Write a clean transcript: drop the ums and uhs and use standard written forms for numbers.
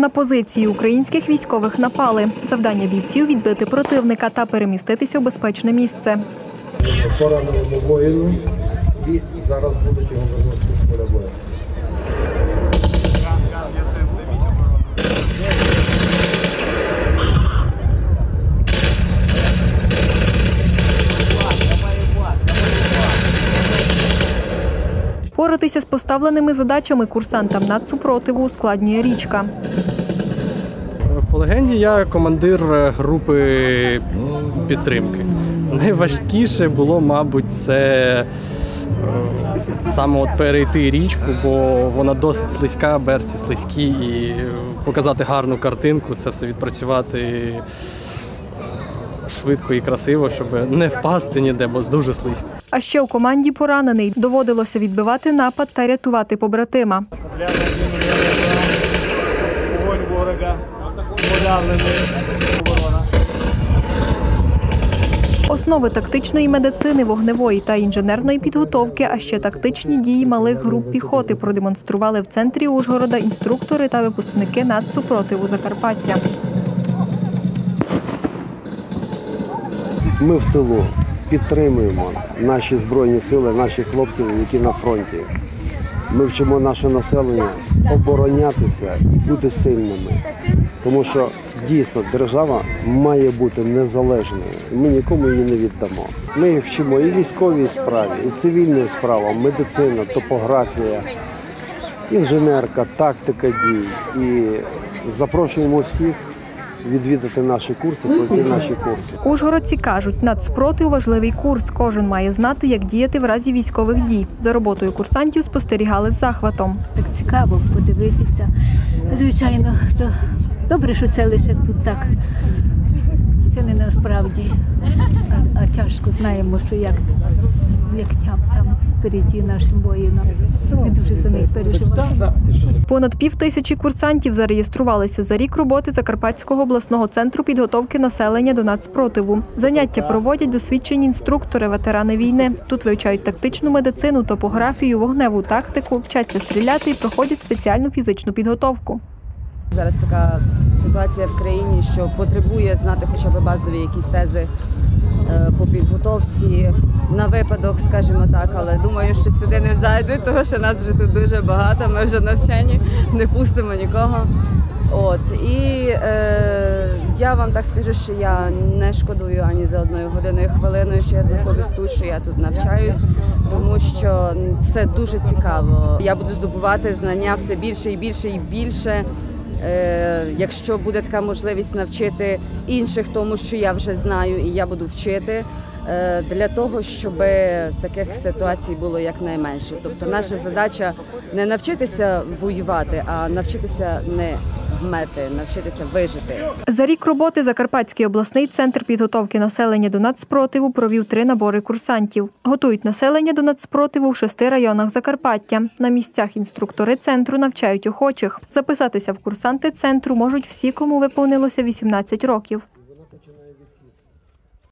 На позиції українських військових напали. Завдання бійців – відбити противника та переміститися в безпечне місце. Пораненому воїну і зараз будуть його виносити з поля бою. Впоратися з поставленими задачами курсантам нацсупротиву ускладнює річка. По легенді я командир групи підтримки. Найважкіше було, мабуть, це саме от перейти річку, бо вона досить слизька, берці слизькі, і показати гарну картинку, це все відпрацювати швидко і красиво, щоб не впасти ніде, бо дуже слизько. А ще у команді поранений. Доводилося відбивати напад та рятувати побратима. Основи тактичної медицини, вогневої та інженерної підготовки, а ще тактичні дії малих груп піхоти продемонстрували в центрі Ужгорода інструктори та випускники нацсупротиву Закарпаття. Ми в тилу підтримуємо наші Збройні сили, наших хлопців, які на фронті. Ми вчимо наше населення оборонятися і бути сильними. Тому що дійсно держава має бути незалежною. Ми нікому її не віддамо. Ми вчимо і військовій справі, і цивільним справам, медицина, топографія, інженерка, тактика дій. І запрошуємо всіх відвідати наші курси, пройти наші курси. Ужгородці кажуть, нацспротив – важливий курс. Кожен має знати, як діяти в разі військових дій. За роботою курсантів спостерігали з захватом. Так цікаво подивитися. Звичайно, то добре, що це лише тут так. Це не насправді. А тяжко знаємо, що як там впереді нашим воїнам. Ми дуже за них переживаємо. Понад 5000 курсантів зареєструвалися за рік роботи Закарпатського обласного центру підготовки населення до нацспротиву. Заняття проводять досвідчені інструктори, ветерани війни. Тут вивчають тактичну медицину, топографію, вогневу тактику, вчаться стріляти і проходять спеціальну фізичну підготовку. Зараз така ситуація в країні, що потребує знати хоча б базові якісь тези по підготовці на випадок, скажімо так, але думаю, що сюди не зайдуть, тому що нас вже тут дуже багато, ми вже навчені, не пустимо нікого. І я вам так скажу, що я не шкодую ані за 1 годиною, хвилиною, що я знаходжусь тут, що я тут навчаюсь, тому що все дуже цікаво. Я буду здобувати знання все більше і більше і більше. Якщо буде така можливість навчити інших тому, що я вже знаю і я буду вчити, для того, щоб таких ситуацій було якнайменше. Тобто наша задача не навчитися воювати, а навчитися не вмерти, навчитися вижити. За рік роботи Закарпатський обласний центр підготовки населення до нацспротиву провів 3 набори курсантів. Готують населення до нацспротиву в 6 районах Закарпаття. На місцях інструктори центру навчають охочих. Записатися в курсанти центру можуть всі, кому виповнилося 18 років.